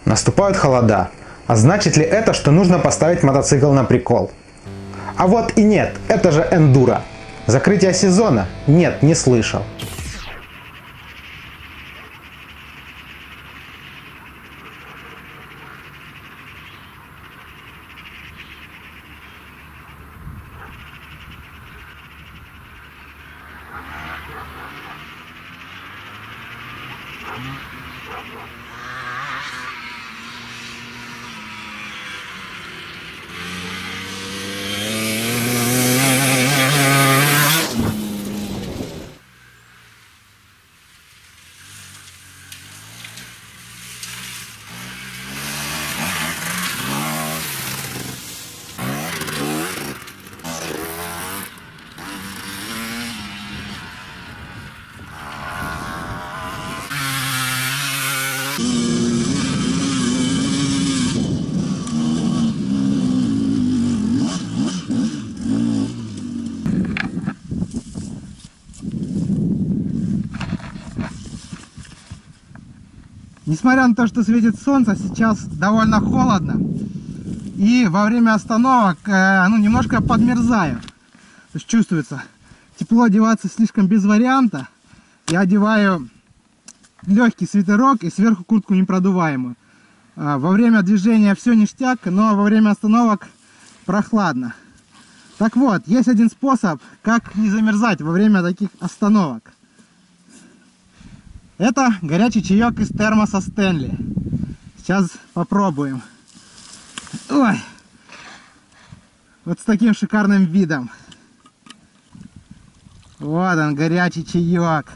Наступают холода. А значит ли это, что нужно поставить мотоцикл на прикол? А вот и нет, это же эндуро. Закрытие сезона? Нет, не слышал. Несмотря на то, что светит солнце, сейчас довольно холодно. И во время остановок немножко подмерзаю. То есть чувствуется. Тепло одеваться слишком без варианта. Я одеваю легкий свитерок и сверху куртку непродуваемую. Во время движения все ништяк, но во время остановок прохладно. Так вот, есть один способ, как не замерзать во время таких остановок. Это горячий чаек из термоса Стэнли. Сейчас попробуем. Ой. Вот с таким шикарным видом. Вот он, горячий чаек.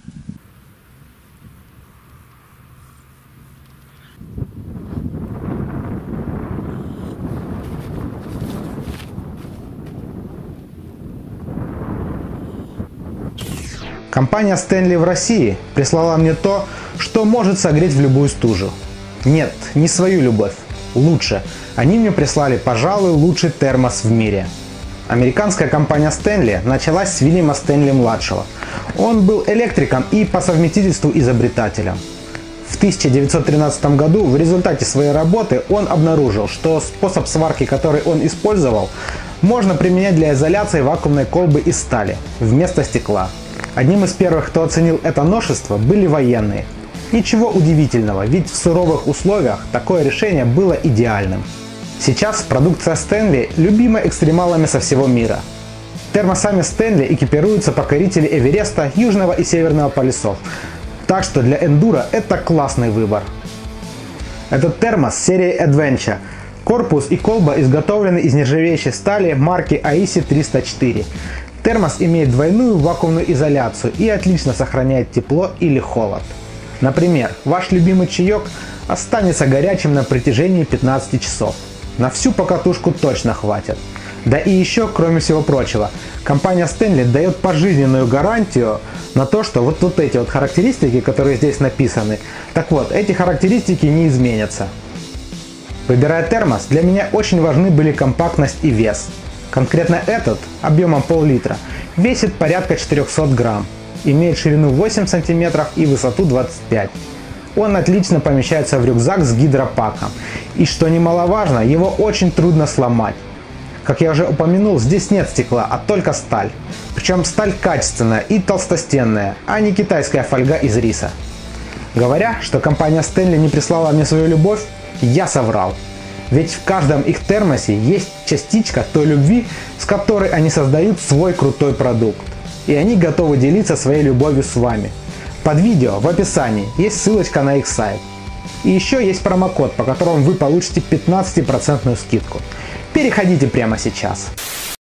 Компания Stanley в России прислала мне то, что может согреть в любую стужу. Нет, не свою любовь. Лучше. Они мне прислали, пожалуй, лучший термос в мире. Американская компания Stanley началась с Вильяма Стэнли-младшего. Он был электриком и по совместительству изобретателем. В 1913 году в результате своей работы он обнаружил, что способ сварки, который он использовал, можно применять для изоляции вакуумной колбы из стали вместо стекла. Одним из первых, кто оценил это новшество, были военные. Ничего удивительного, ведь в суровых условиях такое решение было идеальным. Сейчас продукция Stanley любима экстремалами со всего мира. Термосами Stanley экипируются покорители Эвереста, Южного и Северного полюсов. Так что для эндуро это классный выбор. Этот термос серии Adventure. Корпус и колба изготовлены из нержавеющей стали марки AISI 304. Термос имеет двойную вакуумную изоляцию и отлично сохраняет тепло или холод. Например, ваш любимый чаек останется горячим на протяжении 15 часов. На всю покатушку точно хватит. Да и еще, кроме всего прочего, компания Stanley дает пожизненную гарантию на то, что вот эти вот характеристики, которые здесь написаны, так вот, эти характеристики не изменятся. Выбирая термос, для меня очень важны были компактность и вес. Конкретно этот, объемом пол-литра, весит порядка 400 грамм, имеет ширину 8 см и высоту 25 см. Он отлично помещается в рюкзак с гидропаком, и что немаловажно, его очень трудно сломать. Как я уже упомянул, здесь нет стекла, а только сталь. Причем сталь качественная и толстостенная, а не китайская фольга из риса. Говоря, что компания Stanley не прислала мне свою любовь, я соврал. Ведь в каждом их термосе есть частичка той любви, с которой они создают свой крутой продукт. И они готовы делиться своей любовью с вами. Под видео в описании есть ссылочка на их сайт. И еще есть промокод, по которому вы получите 15% скидку. Переходите прямо сейчас.